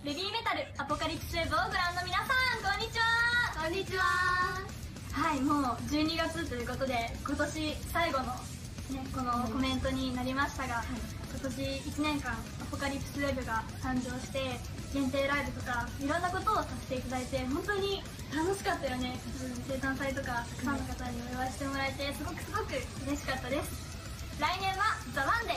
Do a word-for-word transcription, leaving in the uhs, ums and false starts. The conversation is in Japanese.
ベビーメタルアポカリプスウェブをご覧の皆さん、こんにちは。 こんにちは。 はい、もうじゅうにがつということで、今年最後の、ね、このコメントになりましたが、はい、今年いちねんかんアポカリプスウェブが誕生して、限定ライブとかいろんなことをさせていただいて、本当に楽しかったよね。生誕祭とかたくさんの方にお祝いしてもらえて、すごくすごく嬉しかったです。来年はザ・ワンで